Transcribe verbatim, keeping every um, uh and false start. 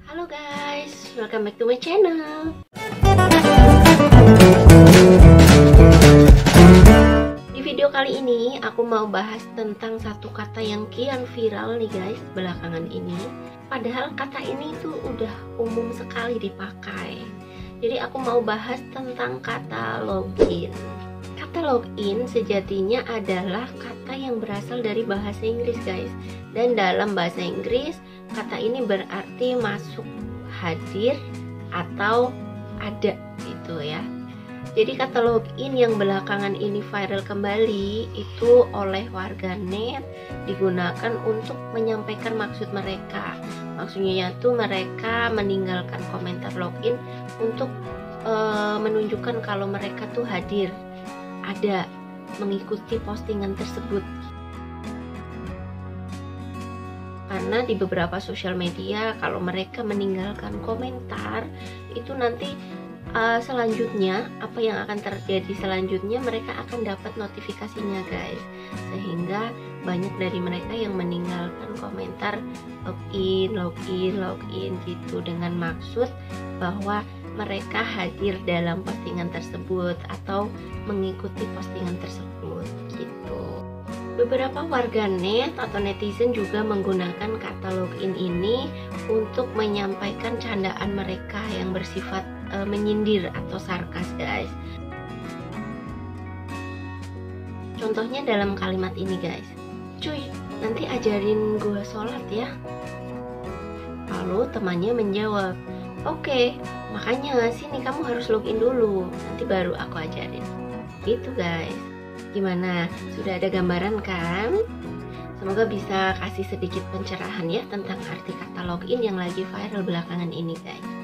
Halo guys, welcome back to my channel. Di video kali ini aku mau bahas tentang satu kata yang kian viral nih guys belakangan ini. Padahal kata ini tuh udah umum sekali dipakai. Jadi aku mau bahas tentang kata login. Kata login sejatinya adalah kata yang berasal dari bahasa Inggris guys. Dan dalam bahasa Inggris kata ini berarti masuk, hadir, atau ada gitu ya. Jadi kata login yang belakangan ini viral kembali itu oleh warganet digunakan untuk menyampaikan maksud mereka. Maksudnya itu mereka meninggalkan komentar login untuk e, menunjukkan kalau mereka tuh hadir, ada, mengikuti postingan tersebut. Karena di beberapa sosial media kalau mereka meninggalkan komentar itu nanti uh, selanjutnya apa yang akan terjadi selanjutnya mereka akan dapat notifikasinya guys, sehingga banyak dari mereka yang meninggalkan komentar login login login gitu dengan maksud bahwa mereka hadir dalam postingan tersebut atau mengikuti postingan tersebut gitu. Beberapa warganet atau netizen juga menggunakan kata login ini untuk menyampaikan candaan mereka yang bersifat e, menyindir atau sarkas guys. Contohnya dalam kalimat ini guys, cuy nanti ajarin gue sholat ya. Lalu temannya menjawab, oke makanya sini kamu harus login dulu, nanti baru aku ajarin. Gitu guys. Gimana? Sudah ada gambaran kan? Semoga bisa kasih sedikit pencerahan ya tentang arti kata login yang lagi viral belakangan ini guys.